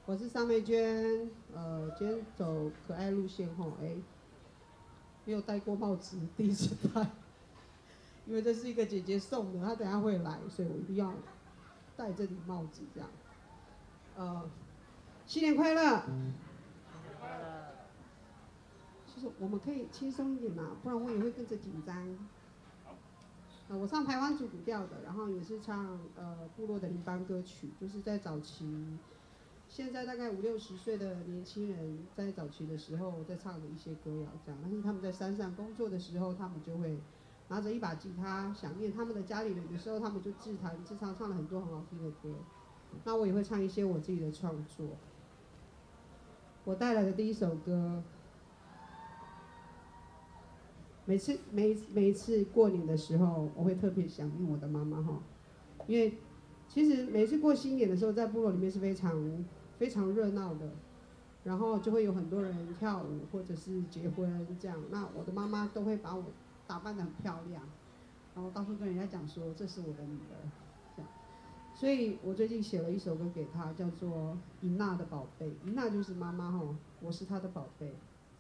我是张美娟，今天走可爱路线吼，没有戴过帽子，第一次戴，因为这是一个姐姐送的，她等下会来，所以我一定要戴这顶帽子这样。新年快乐！就是我们可以轻松一点嘛，不然我也会跟着紧张。我唱台湾族古调的，然后也是唱部落的邻邦歌曲，就是在早期，现在大概50、60岁的年轻人在早期的时候在唱的一些歌谣这样，但是他们在山上工作的时候，他们就会拿着一把吉他，想念他们的家里人的时候，他们就自弹自唱，唱了很多很好听的歌。那我也会唱一些我自己的创作。我带来的第一首歌。每一次过年的时候，我会特别想念我的妈妈哈，因为其实每次过新年的时候，在部落里面是非常热闹的，然后就会有很多人跳舞或者是结婚这样。那我的妈妈都会把我打扮得很漂亮，然后到处跟人家讲说这是我的女儿，这样。所以我最近写了一首歌给她，叫做《尹娜的宝贝》，尹娜就是妈妈哈，我是她的宝贝。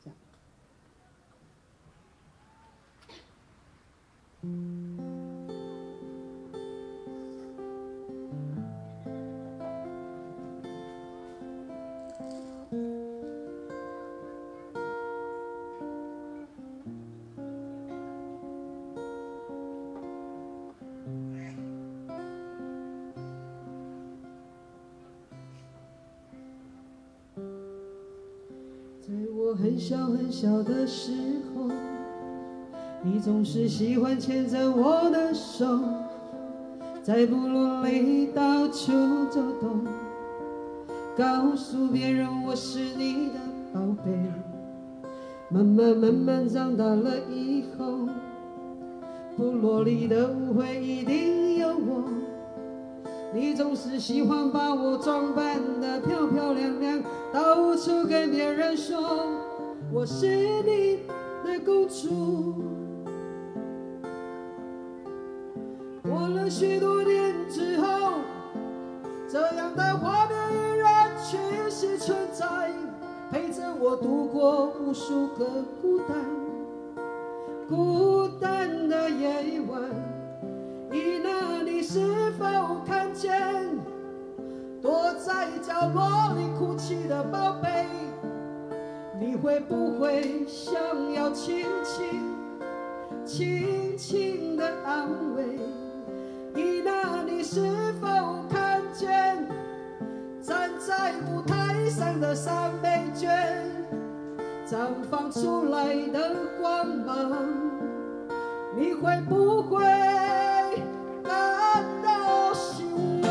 在我很小很小的时候，你总是喜欢牵着我的手，在部落里到处走动，告诉别人我是你的宝贝。慢慢长大了以后，部落里的舞会一定有我，你总是喜欢把我装扮得漂漂亮亮，到处跟别人说我是你的公主。过了许多年之后，这样的画面依然继续存在，陪着我度过无数个孤单的夜晚。伊娜，你是否看见躲在角落里哭泣的宝贝？你会不会想要轻轻的安慰？伊娜，你是否看见站在舞台上的三美娟绽放出来的光芒？你会不会感到欣慰？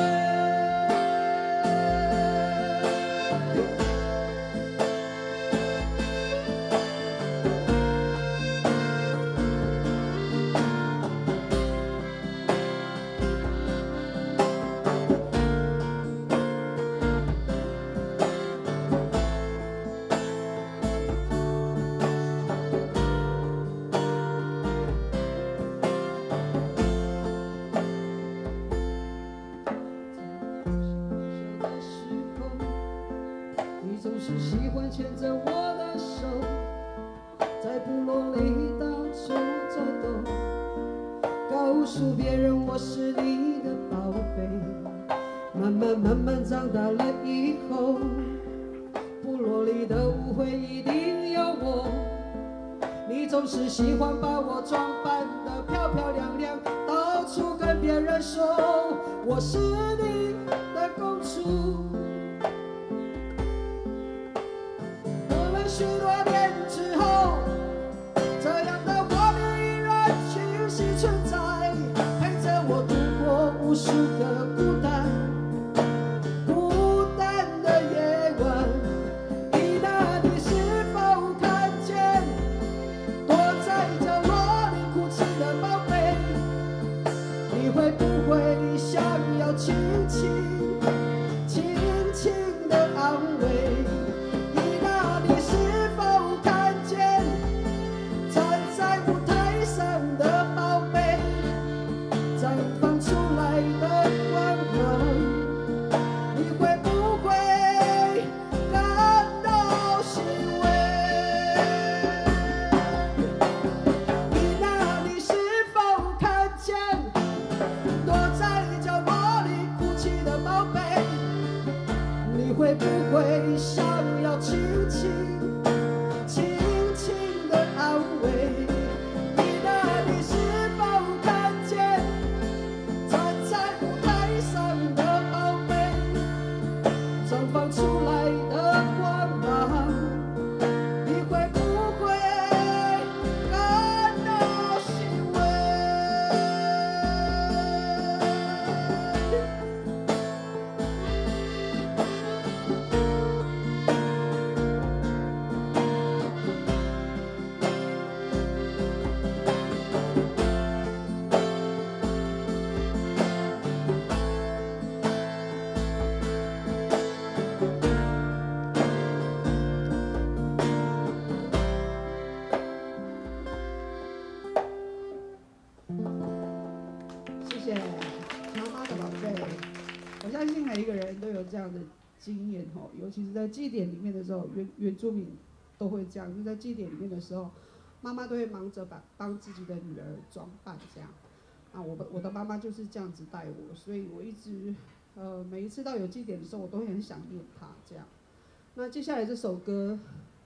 喜欢牵着我的手，在部落里到处走动，告诉别人我是你的宝贝。慢慢长大了以后，部落里的舞会一定有我，你总是喜欢把我装扮得漂漂亮亮，到处跟别人说我是你的公主。许多年之后，这样的画面依然继续存在，陪着我度过无数个孤单的夜晚。伊娜，你是否看见躲在角落里哭泣的宝贝？你会不会想要轻轻的安慰？伊娜，你是否会不会想要轻轻的安慰？你那里是否看见站在舞台上的好美，绽放出来的光芒？你会不会感到欣慰？谢谢妈妈的宝贝，我相信每一个人都有这样的经验哦，尤其是在祭典里面的时候，原住民都会这样，就在祭典里面的时候，妈妈都会忙着帮自己的女儿装扮这样。啊，我的妈妈就是这样子带我，所以我一直每一次到有祭典的时候，我都会很想念她这样。那接下来这首歌，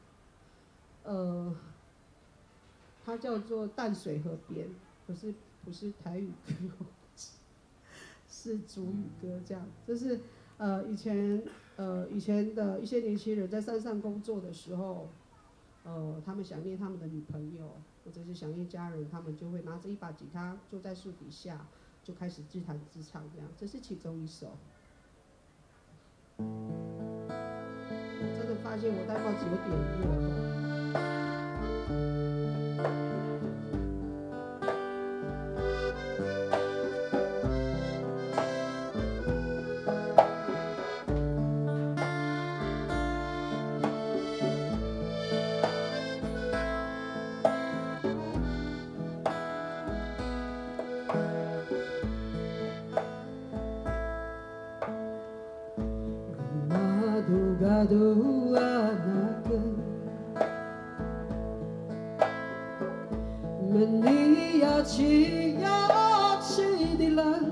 它叫做《淡水河边》，不是台语歌，是族语歌这样。这是以前的一些年轻人在山上工作的时候，他们想念他们的女朋友，或者是想念家人，他们就会拿着一把吉他，坐在树底下，就开始自弹自唱这样。这是其中一首。真的发现我戴帽子有点热。Aduanakan Meniaci dilan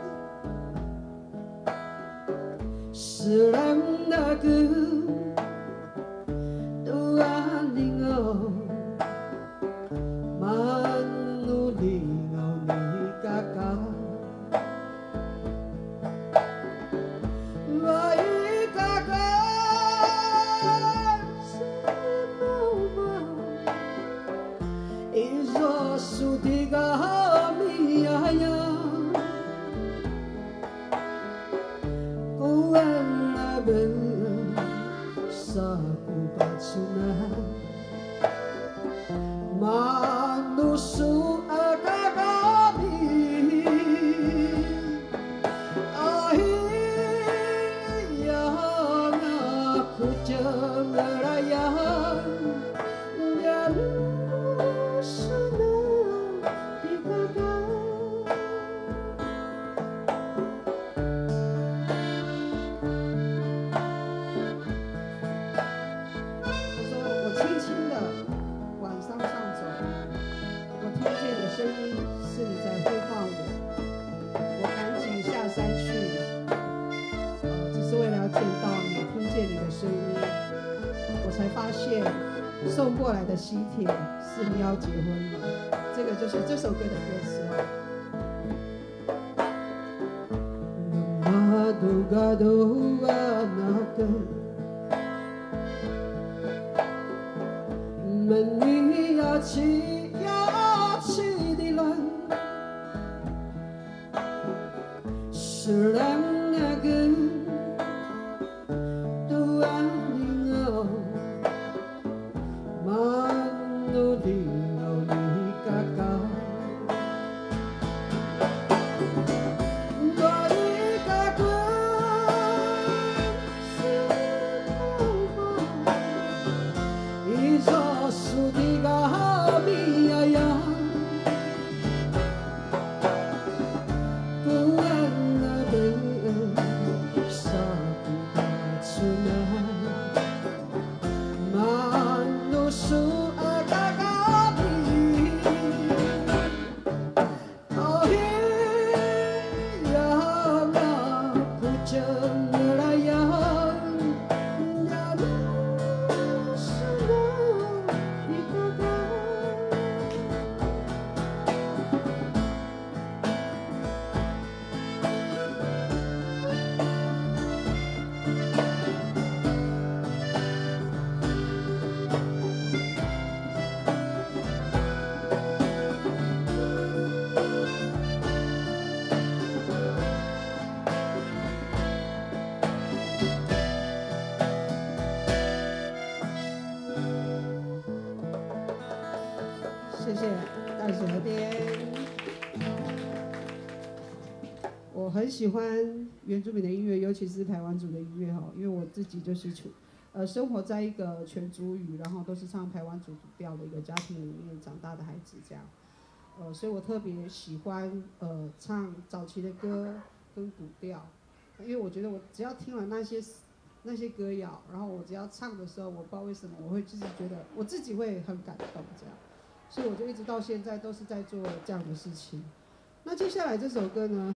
Serang naku Tuaningaw Manulingaw ni kakak Manusu agagabi Ahiyang aku cemerayan Jalusana digagal我轻轻的往山上走，我听见的声音是你在呼唤我，我赶紧下山去了，只是为了要见到你，听见你的声音，我才发现送过来的喜帖是你要结婚了，这个就是这首歌的歌词Meniaci dilan Serang naku Tuaningaw Manulingaw ni kakak 谢何典。我很喜欢原住民的音乐，尤其是排湾族的音乐哈，因为我自己就是生活在一个全族语，然后都是唱排湾族主调的一个家庭里面长大的孩子，这样，所以我特别喜欢唱早期的歌跟古调，因为我觉得我只要听了那些歌谣，然后我只要唱的时候，我不知道为什么我会就是觉得我自己会很感动这样，所以我就一直到现在都是在做这样的事情。那接下来这首歌呢？